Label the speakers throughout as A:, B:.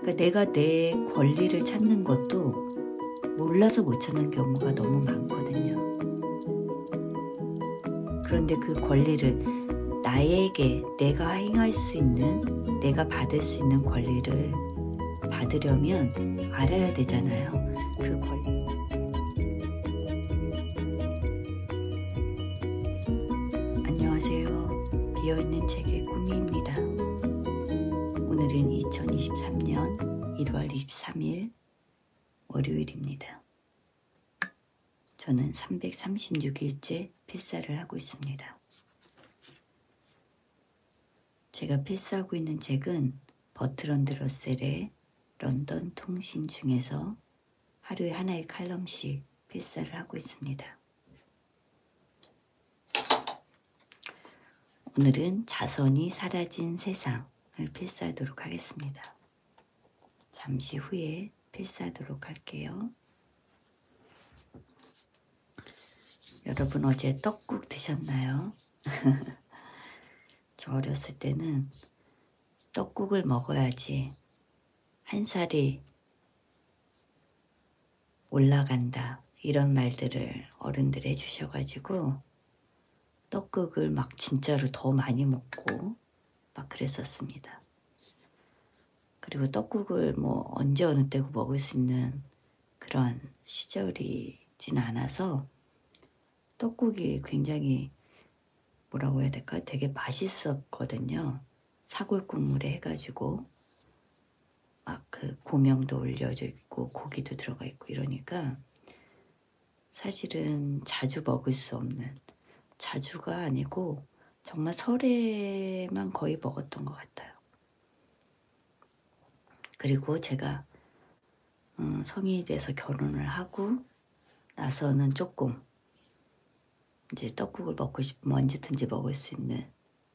A: 그러니까 내가 내 권리를 찾는 것도 몰라서 못 찾는 경우가 너무 많거든요. 그런데 그 권리를 나에게 내가 행할 수 있는, 내가 받을 수 있는 권리를 받으려면 알아야 되잖아요. 그 권리. 안녕하세요. 비어있는 책의 꾸미입니다. 오늘은 2023년 1월 23일 월요일입니다. 저는 336일째 필사를 하고 있습니다. 제가 필사하고 있는 책은 버트런드 러셀의 런던 통신 중에서 하루에 하나의 칼럼씩 필사를 하고 있습니다. 오늘은 자선이 사라진 세상을 필사하도록 하겠습니다. 잠시 후에 필사하도록 할게요. 여러분 어제 떡국 드셨나요? 저 어렸을 때는 떡국을 먹어야지 한 살이 올라간다 이런 말들을 어른들 해주셔가지고 떡국을 막 진짜로 더 많이 먹고 막 그랬었습니다. 그리고 떡국을 뭐 언제 어느 때고 먹을 수 있는 그런 시절이진 않아서 떡국이 굉장히 뭐라고 해야 될까? 되게 맛있었거든요. 사골 국물에 해가지고 막 그 고명도 올려져 있고 고기도 들어가 있고 이러니까 사실은 자주 먹을 수 없는, 자주가 아니고 정말 설에만 거의 먹었던 것 같아요. 그리고 제가 성인이 돼서 결혼을 하고 나서는 조금 이제 떡국을 먹고 싶으면 언제든지 먹을 수 있는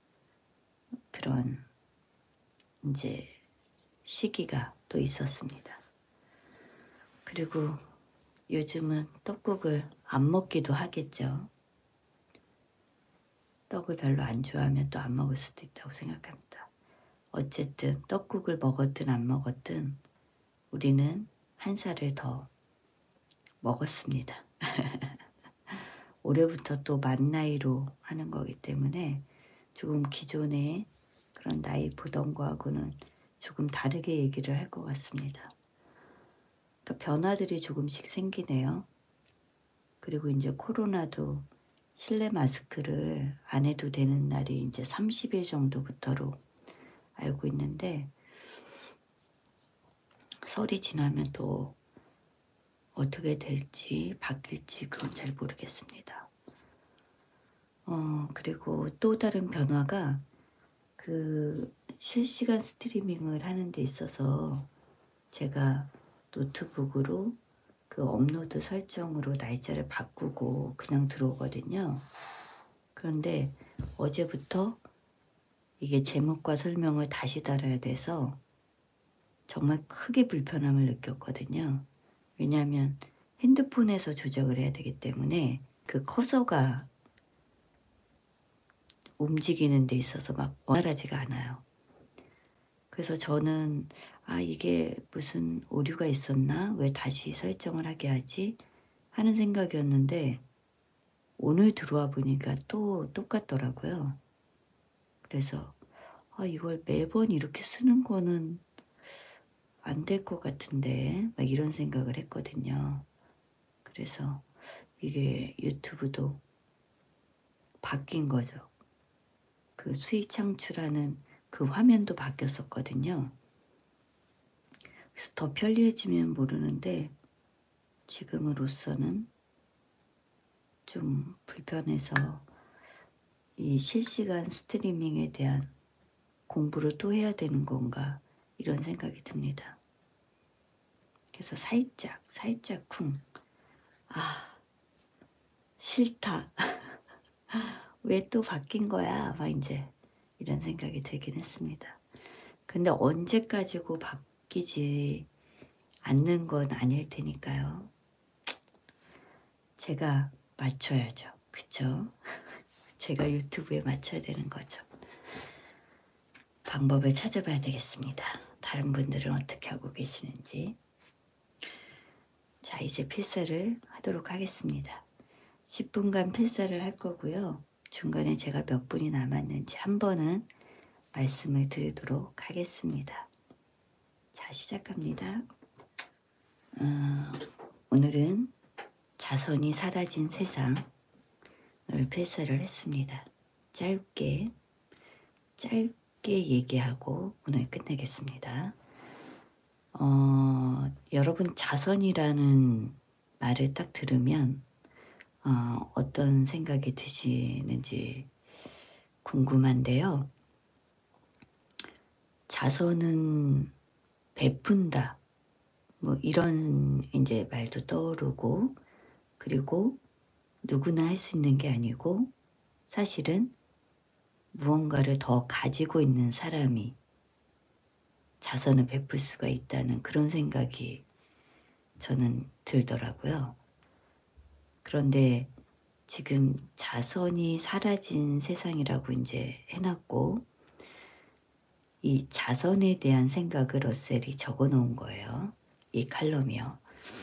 A: 그런 이제 시기가 또 있었습니다. 그리고 요즘은 떡국을 안 먹기도 하겠죠. 떡을 별로 안 좋아하면 또 안 먹을 수도 있다고 생각합니다. 어쨌든 떡국을 먹었든 안 먹었든 우리는 한 살을 더 먹었습니다. 올해부터 또 만 나이로 하는 거기 때문에 조금 기존의 그런 나이 보던 거하고는 조금 다르게 얘기를 할 것 같습니다. 그러니까 변화들이 조금씩 생기네요. 그리고 이제 코로나도 실내 마스크를 안 해도 되는 날이 이제 30일 정도부터로 알고 있는데 설이 지나면 또 어떻게 될지 바뀔지 그건 잘 모르겠습니다. 그리고 또 다른 변화가 그 실시간 스트리밍을 하는 데 있어서 제가 노트북으로 그 업로드 설정으로 날짜를 바꾸고 그냥 들어오거든요. 그런데 어제부터 이게 제목과 설명을 다시 달아야 돼서 정말 크게 불편함을 느꼈거든요. 왜냐하면 핸드폰에서 조작을 해야 되기 때문에 그 커서가 움직이는 데 있어서 막 원활하지가 않아요. 그래서 저는 이게 무슨 오류가 있었나? 왜 다시 설정을 하게 하지? 하는 생각이었는데 오늘 들어와 보니까 또 똑같더라고요. 그래서 이걸 매번 이렇게 쓰는 거는 안 될 것 같은데 막 이런 생각을 했거든요. 그래서 이게 유튜브도 바뀐 거죠. 그 수익 창출하는 그 화면도 바뀌었었거든요. 그래서 더 편리해지면 모르는데 지금으로서는 좀 불편해서 이 실시간 스트리밍에 대한 공부를 또 해야 되는 건가 이런 생각이 듭니다. 그래서 살짝 쿵 싫다. 왜 또 바뀐 거야? 막 이제 이런 생각이 들긴 했습니다. 근데 언제까지고 바뀌지 않는 건 아닐 테니까요. 제가 맞춰야죠. 그쵸? 제가 유튜브에 맞춰야 되는 거죠. 방법을 찾아봐야 되겠습니다. 다른 분들은 어떻게 하고 계시는지. 자, 이제 필사를 하도록 하겠습니다. 10분간 필사를 할 거고요. 중간에 제가 몇 분이 남았는지 한 번은 말씀을 드리도록 하겠습니다. 자, 시작합니다. 오늘은 자선이 사라진 세상을 필사를 했습니다. 짧게 얘기하고 오늘 끝내겠습니다. 여러분 자선이라는 말을 딱 들으면 어떤 생각이 드시는지 궁금한데요. 자선은 베푼다, 뭐 이런 이제 말도 떠오르고, 그리고 누구나 할 수 있는 게 아니고 사실은 무언가를 더 가지고 있는 사람이 자선을 베풀 수가 있다는 그런 생각이 저는 들더라고요. 그런데 지금 자선이 사라진 세상이라고 이제 해놨고, 이 자선에 대한 생각을 러셀이 적어 놓은 거예요. 이 칼럼이요.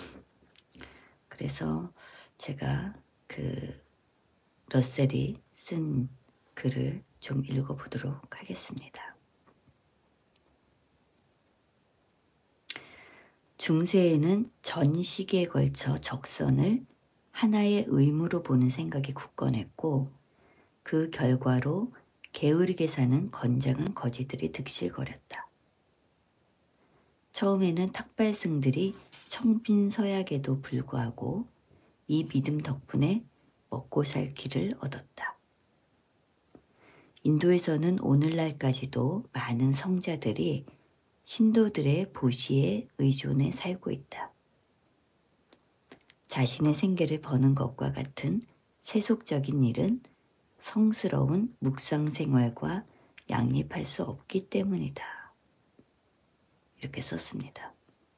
A: 그래서 제가 그 러셀이 쓴 글을 좀 읽어보도록 하겠습니다. 중세에는 전 시기에 걸쳐 적선을 하나의 의무로 보는 생각이 굳건했고, 그 결과로 게으르게 사는 건장한 거지들이 득실거렸다. 처음에는 탁발승들이 청빈서약에도 불구하고 이 믿음 덕분에 먹고 살 길을 얻었다. 인도에서는 오늘날까지도 많은 성자들이 신도들의 보시에 의존해 살고 있다. 자신의 생계를 버는 것과 같은 세속적인 일은 성스러운 묵상 생활과 양립할 수 없기 때문이다. 이렇게 썼습니다.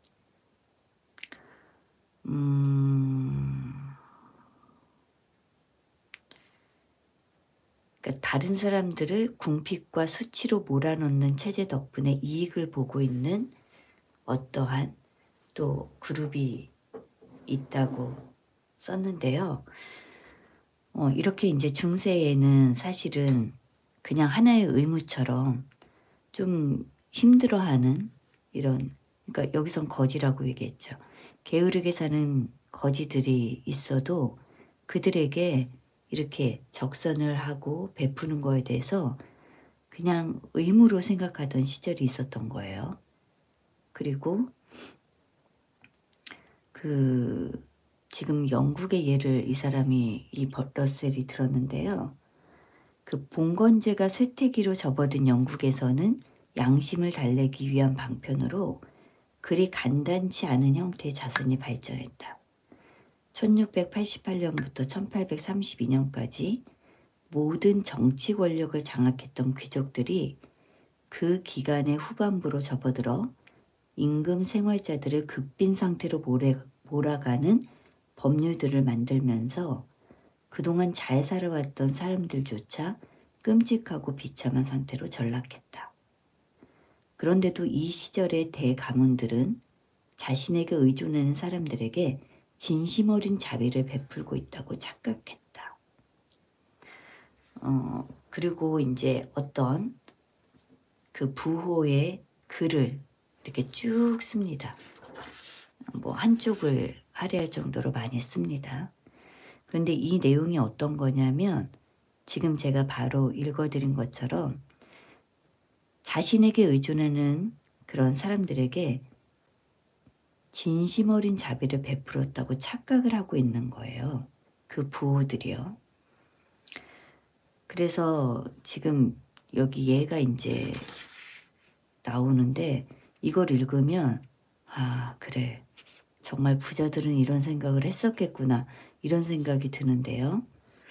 A: 그러니까 다른 사람들을 궁핍과 수치로 몰아넣는 체제 덕분에 이익을 보고 있는 어떠한 또 그룹이 있다고 썼는데요. 이렇게 이제 중세에는 사실은 그냥 하나의 의무처럼 좀 힘들어하는 이런, 그러니까 여기선 거지라고 얘기했죠. 게으르게 사는 거지들이 있어도 그들에게 이렇게 적선을 하고 베푸는 거에 대해서 그냥 의무로 생각하던 시절이 있었던 거예요. 그리고 지금 영국의 예를 이 러셀이 들었는데요. 그 봉건제가 쇠퇴기로 접어든 영국에서는 양심을 달래기 위한 방편으로 그리 간단치 않은 형태의 자선이 발전했다. 1688년부터 1832년까지 모든 정치 권력을 장악했던 귀족들이 그 기간의 후반부로 접어들어 임금 생활자들을 극빈 상태로 몰아가는 법률들을 만들면서 그동안 잘 살아왔던 사람들조차 끔찍하고 비참한 상태로 전락했다. 그런데도 이 시절의 대가문들은 자신에게 의존하는 사람들에게 진심 어린 자비를 베풀고 있다고 착각했다. 그리고 이제 어떤 그 부호의 글을 이렇게 쭉 씁니다. 뭐 한쪽을 할애할 정도로 많이 씁니다. 그런데 이 내용이 어떤 거냐면 지금 제가 바로 읽어드린 것처럼 자신에게 의존하는 그런 사람들에게 진심 어린 자비를 베풀었다고 착각을 하고 있는 거예요. 그 부호들이요. 그래서 지금 여기 얘가 이제 나오는데 이걸 읽으면 그래, 정말 부자들은 이런 생각을 했었겠구나, 이런 생각이 드는데요.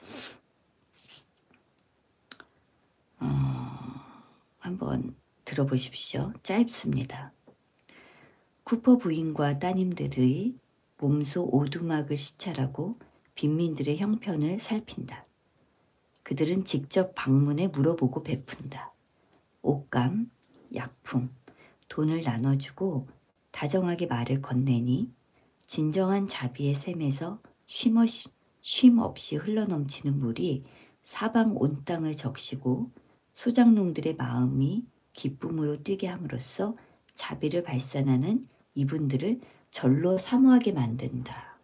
A: 한번 들어보십시오. 짧습니다. 쿠퍼 부인과 따님들의 몸소 오두막을 시찰하고 빈민들의 형편을 살핀다. 그들은 직접 방문해 물어보고 베푼다. 옷감, 약품, 돈을 나눠주고 다정하게 말을 건네니 진정한 자비의 샘에서 쉼 없이 흘러넘치는 물이 사방 온 땅을 적시고 소장농들의 마음이 기쁨으로 뛰게 함으로써 자비를 발산하는 이분들을 절로 사모하게 만든다.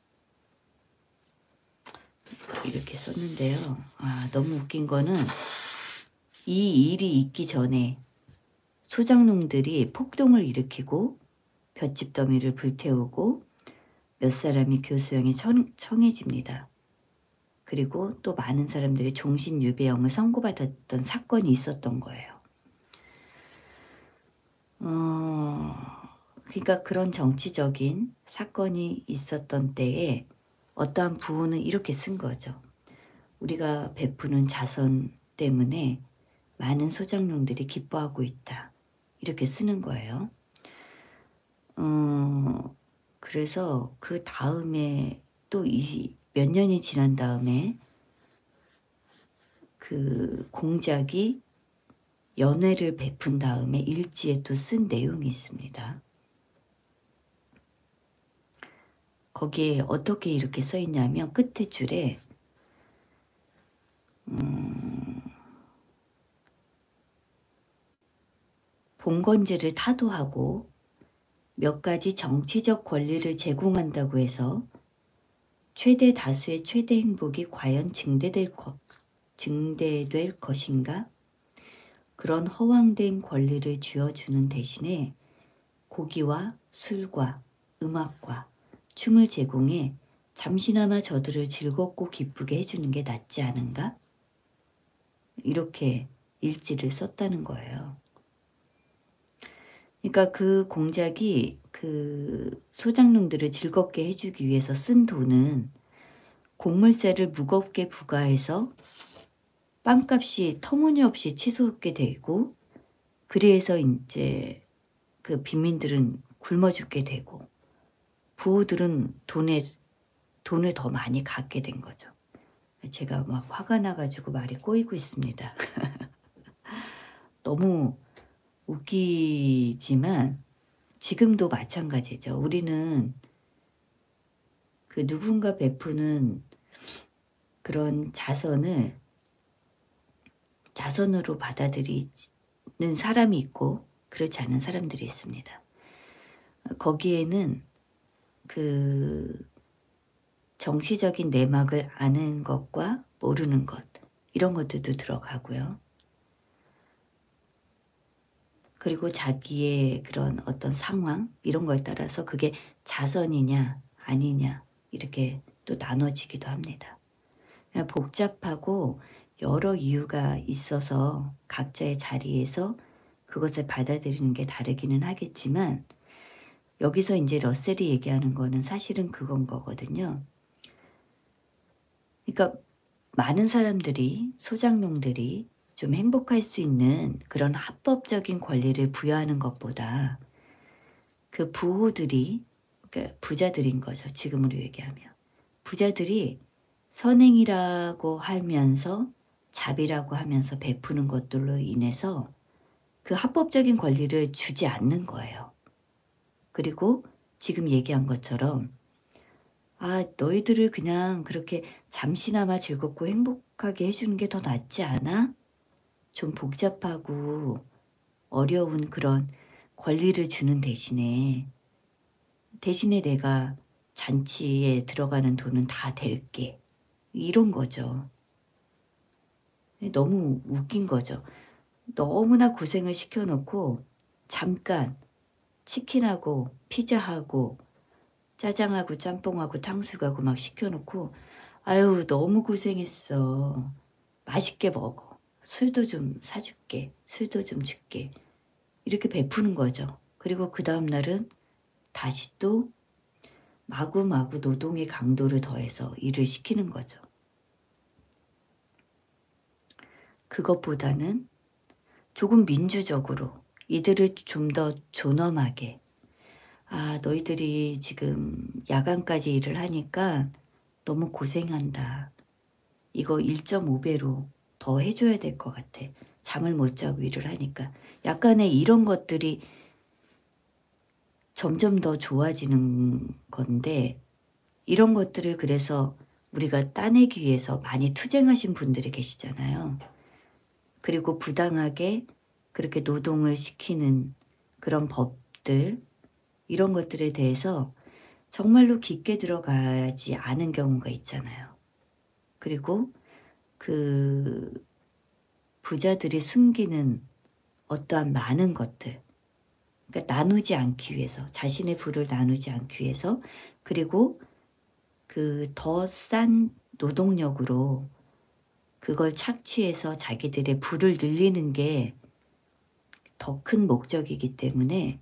A: 이렇게 썼는데요. 너무 웃긴 거는 이 일이 있기 전에 소장농들이 폭동을 일으키고 볏짚 더미를 불태우고 몇 사람이 교수형에 청해집니다. 그리고 또 많은 사람들이 종신유배형을 선고받았던 사건이 있었던 거예요. 그러니까 그런 정치적인 사건이 있었던 때에 어떠한 부호는 이렇게 쓴 거죠. 우리가 베푸는 자선 때문에 많은 소장농들이 기뻐하고 있다. 이렇게 쓰는 거예요. 그래서 그 다음에 또 몇 년이 지난 다음에 그 공작이 연회를 베푼 다음에 일지에 또 쓴 내용이 있습니다. 거기에 어떻게 이렇게 써 있냐면 끝에 줄에 봉건제를 타도하고 몇 가지 정치적 권리를 제공한다고 해서 최대 다수의 최대 행복이 과연 증대될 것인가? 그런 허황된 권리를 쥐어주는 대신에 고기와 술과 음악과 춤을 제공해 잠시나마 저들을 즐겁고 기쁘게 해주는 게 낫지 않은가? 이렇게 일지를 썼다는 거예요. 그러니까 그 공작이 그 소장농들을 즐겁게 해주기 위해서 쓴 돈은 곡물세를 무겁게 부과해서 빵값이 터무니없이 치솟게 되고, 그래서 이제 그 빈민들은 굶어 죽게 되고 부호들은 돈을 더 많이 갖게 된 거죠. 제가 막 화가 나가지고 말이 꼬이고 있습니다. 너무 웃기지만 지금도 마찬가지죠. 우리는 그 누군가 베푸는 그런 자선으로 받아들이는 사람이 있고 그렇지 않은 사람들이 있습니다. 거기에는 그 정치적인 내막을 아는 것과 모르는 것, 이런 것들도 들어가고요. 그리고 자기의 그런 어떤 상황, 이런 거에 따라서 그게 자선이냐 아니냐 이렇게 또 나눠지기도 합니다. 복잡하고 여러 이유가 있어서 각자의 자리에서 그것을 받아들이는 게 다르기는 하겠지만, 여기서 이제 러셀이 얘기하는 거는 사실은 그건 거거든요. 그러니까 많은 사람들이, 소장농들이 좀 행복할 수 있는 그런 합법적인 권리를 부여하는 것보다 그 부호들이, 그러니까 부자들인 거죠. 지금으로 얘기하면. 부자들이 선행이라고 하면서 자비라고 하면서 베푸는 것들로 인해서 그 합법적인 권리를 주지 않는 거예요. 그리고 지금 얘기한 것처럼 너희들을 그냥 그렇게 잠시나마 즐겁고 행복하게 해주는 게 더 낫지 않아? 좀 복잡하고 어려운 그런 권리를 주는 대신에 내가 잔치에 들어가는 돈은 다 댈게. 이런 거죠. 너무 웃긴 거죠. 너무나 고생을 시켜놓고 잠깐 치킨하고 피자하고 짜장하고 짬뽕하고 탕수육하고 막 시켜놓고 아유 너무 고생했어. 맛있게 먹어. 술도 좀 사줄게. 술도 좀 줄게. 이렇게 베푸는 거죠. 그리고 그 다음 날은 다시 또 마구마구 노동의 강도를 더해서 일을 시키는 거죠. 그것보다는 조금 민주적으로 이들을 좀 더 존엄하게, 너희들이 지금 야간까지 일을 하니까 너무 고생한다. 이거 1.5배로 더 해줘야 될 것 같아. 잠을 못 자고 일을 하니까. 약간의 이런 것들이 점점 더 좋아지는 건데 이런 것들을 그래서 우리가 따내기 위해서 많이 투쟁하신 분들이 계시잖아요. 그리고 부당하게 그렇게 노동을 시키는 그런 법들 이런 것들에 대해서 정말로 깊게 들어가지 않은 경우가 있잖아요. 그리고 그 부자들이 숨기는 어떠한 많은 것들 그러니까 나누지 않기 위해서 자신의 부를 나누지 않기 위해서 그리고 그 더 싼 노동력으로 그걸 착취해서 자기들의 부를 늘리는 게 더 큰 목적이기 때문에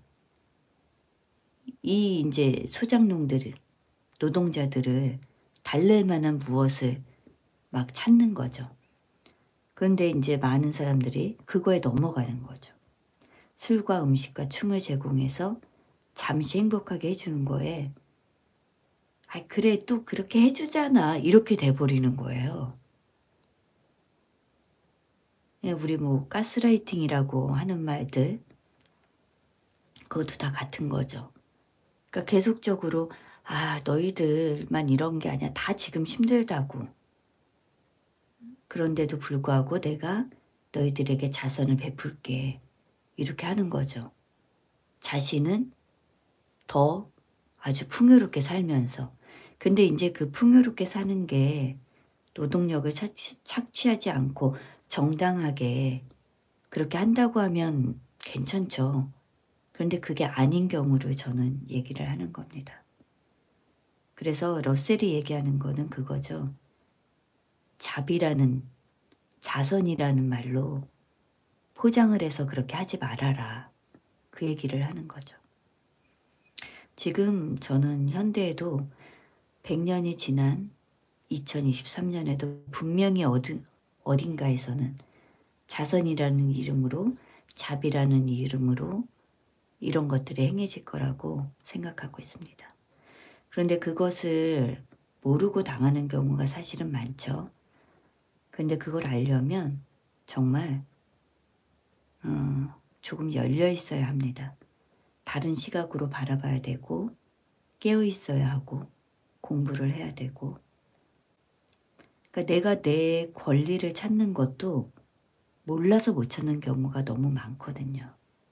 A: 이 인제 소장농들을 노동자들을 달랠 만한 무엇을 막 찾는 거죠. 그런데 인제 많은 사람들이 그거에 넘어가는 거죠. 술과 음식과 춤을 제공해서 잠시 행복하게 해 주는 거에 '아이 그래 또 그렇게 해 주잖아.' 이렇게 돼 버리는 거예요. 예 우리 뭐 가스라이팅이라고 하는 말들 그것도 다 같은 거죠. 그러니까 계속적으로 '아 너희들만 이런 게 아니야. 다 지금 힘들다고. 그런데도 불구하고 내가 너희들에게 자선을 베풀게.' 이렇게 하는 거죠. 자신은 더 아주 풍요롭게 살면서. 근데 인제 그 풍요롭게 사는 게 노동력을 착취하지 않고 정당하게 그렇게 한다고 하면 괜찮죠. 그런데 그게 아닌 경우를 저는 얘기를 하는 겁니다. 그래서 러셀이 얘기하는 거는 그거죠. 자비라는 자선이라는 말로 포장을 해서 그렇게 하지 말아라. 그 얘기를 하는 거죠. 지금 저는 현대에도 100 년이 지난 2023년에도 분명히 어딘가에서는 자선이라는 이름으로 자비라는 이름으로 이런 것들이 행해질 거라고 생각하고 있습니다. 그런데 그것을 모르고 당하는 경우가 사실은 많죠. 근데 그걸 알려면 정말 조금 열려 있어야 합니다. 다른 시각으로 바라봐야 되고 깨어 있어야 하고 공부를 해야 되고 그러니까 내가 내 권리를 찾는 것도 몰라서 못 찾는 경우가 너무 많거든요.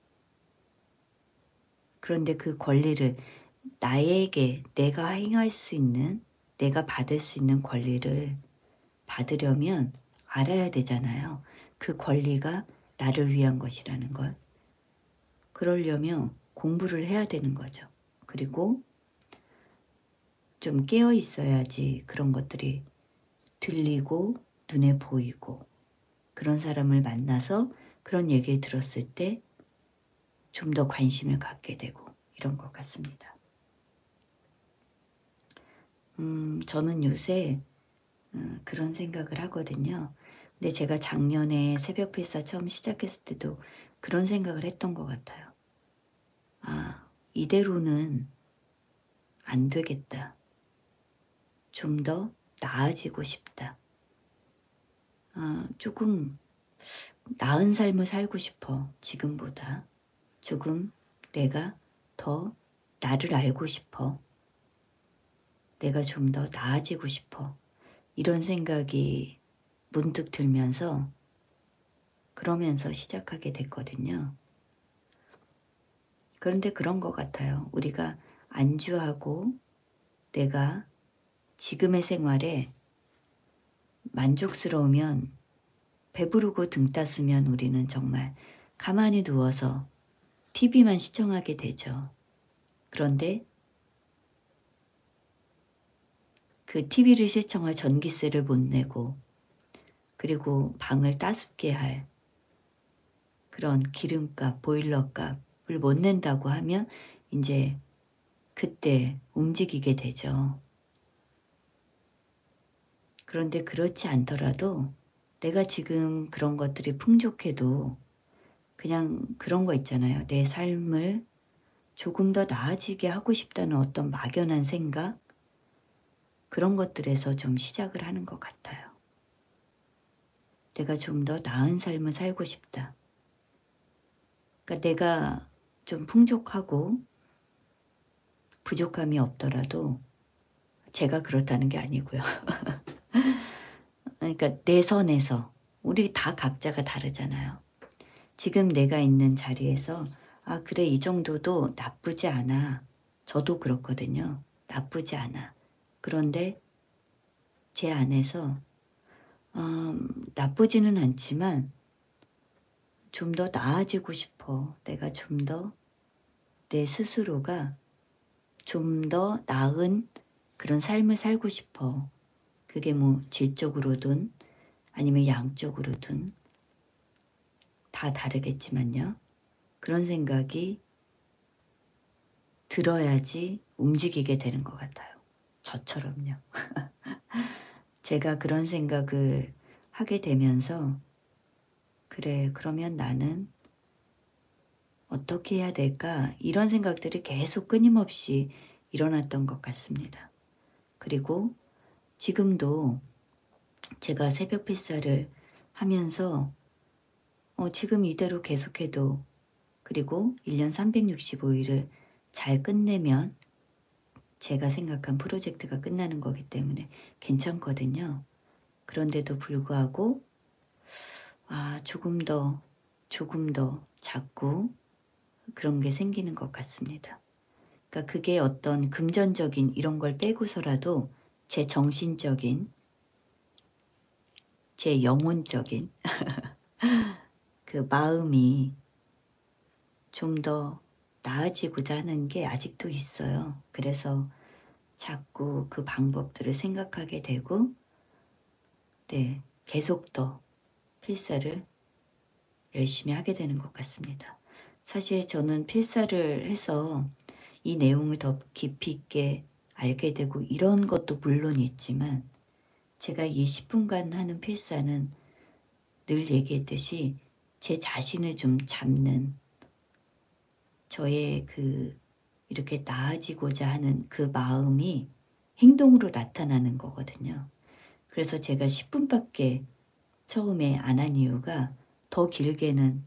A: 그런데 그 권리를 나에게 내가 행할 수 있는 내가 받을 수 있는 권리를 받으려면 알아야 되잖아요. 그 권리가 나를 위한 것이라는 걸. 그러려면 공부를 해야 되는 거죠. 그리고 좀 깨어 있어야지 그런 것들이 들리고 눈에 보이고 그런 사람을 만나서 그런 얘기를 들었을 때 좀 더 관심을 갖게 되고 이런 것 같습니다. 저는 요새 그런 생각을 하거든요. 근데 제가 작년에 새벽 필사 처음 시작했을 때도 그런 생각을 했던 것 같아요. '아 이대로는 안 되겠다. 좀 더 나아지고 싶다. 아 조금 나은 삶을 살고 싶어 지금보다. 조금 내가 더 나를 알고 싶어. 내가 좀 더 나아지고 싶어.' 이런 생각이 문득 들면서 그러면서 시작하게 됐거든요. 그런데 그런 것 같아요. 우리가 안주하고 내가 지금의 생활에 만족스러우면 배부르고 등 따스면 우리는 정말 가만히 누워서 TV만 시청하게 되죠. 그런데 그 TV를 시청할 전기세를 못 내고 그리고 방을 따숩게 할 그런 기름값, 보일러값을 못 낸다고 하면 인제 그때 움직이게 되죠. 그런데 그렇지 않더라도 내가 지금 그런 것들이 풍족해도 그냥 그런 거 있잖아요. 내 삶을 조금 더 나아지게 하고 싶다는 어떤 막연한 생각? 그런 것들에서 좀 시작을 하는 것 같아요. 내가 좀 더 나은 삶을 살고 싶다. 그러니까 내가 좀 풍족하고 부족함이 없더라도 제가 그렇다는 게 아니고요. 그러니까 내 선에서 우리 다 각자가 다르잖아요. 지금 내가 있는 자리에서 '아 그래 이 정도도 나쁘지 않아.' 저도 그렇거든요. 나쁘지 않아. 그런데 제 안에서 나쁘지는 않지만 좀 더 나아지고 싶어. 내가 좀 더 내 스스로가 좀 더 나은 그런 삶을 살고 싶어. 그게 뭐 질적으로든 아니면 양적으로든 다 다르겠지만요. 그런 생각이 들어야지 움직이게 되는 것 같아요. 저처럼요. 제가 그런 생각을 하게 되면서 '그래 그러면 나는 어떻게 해야 될까?' 이런 생각들이 계속 끊임없이 일어났던 것 같습니다. 그리고 지금도 제가 새벽 필사를 하면서 지금 이대로 계속해도 그리고 1년 365 일을 잘 끝내면 제가 생각한 프로젝트가 끝나는 거기 때문에 괜찮거든요. 그런데도 불구하고 조금 더 자꾸 그런 게 생기는 것 같습니다. 그러니까 그게 어떤 금전적인 이런 걸 빼고서라도 제 정신적인, 제 영혼적인 그 마음이 좀 더 나아지고자 하는 게 아직도 있어요. 그래서 자꾸 그 방법들을 생각하게 되고 네 계속 더 필사를 열심히 하게 되는 것 같습니다. 사실 저는 필사를 해서 이 내용을 더 깊이 있게 알게 되고 이런 것도 물론 있지만 제가 이 10분간 하는 필사는 늘 얘기했듯이 제 자신을 좀 잡는 저의 그 이렇게 나아지고자 하는 그 마음이 행동으로 나타나는 거거든요. 그래서 제가 10분밖에 처음에 안 한 이유가 더 길게는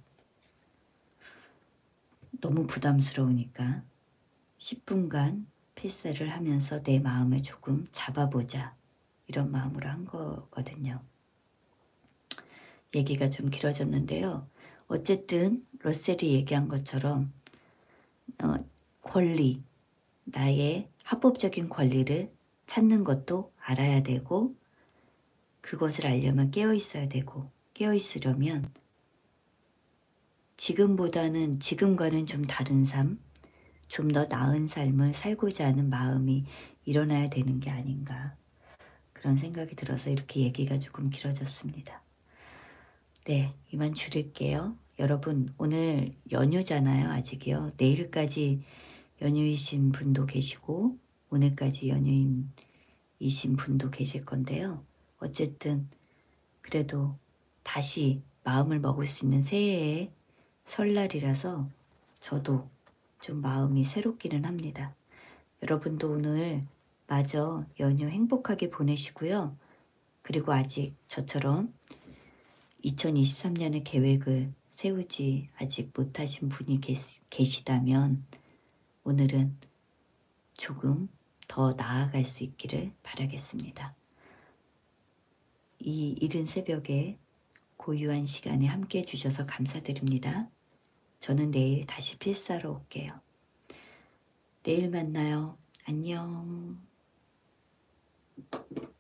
A: 너무 부담스러우니까 10분간 필사를 하면서 내 마음을 조금 잡아보자 이런 마음으로 한 거거든요. 얘기가 좀 길어졌는데요. 어쨌든 러셀이 얘기한 것처럼 어, 권리, 나의 합법적인 권리를 찾는 것도 알아야 되고 그것을 알려면 깨어 있어야 되고 깨어 있으려면 지금과는 좀 다른 삶, 좀 더 나은 삶을 살고자 하는 마음이 일어나야 되는 게 아닌가 그런 생각이 들어서 이렇게 얘기가 조금 길어졌습니다. 네, 이만 줄일게요. 여러분 오늘 연휴잖아요. 아직이요. 내일까지 연휴이신 분도 계시고 오늘까지 연휴이신 분도 계실 건데요. 어쨌든 그래도 다시 마음을 먹을 수 있는 새해의 설날이라서 저도 좀 마음이 새롭기는 합니다. 여러분도 오늘 마저 연휴 행복하게 보내시고요. 그리고 아직 저처럼 2023년의 계획을 세우지 아직 못하신 분이 계시다면 오늘은 조금 더 나아갈 수 있기를 바라겠습니다. 이 이른 새벽에 고요한 시간에 함께 해주셔서 감사드립니다. 저는 내일 다시 필사로 올게요. 내일 만나요. 안녕.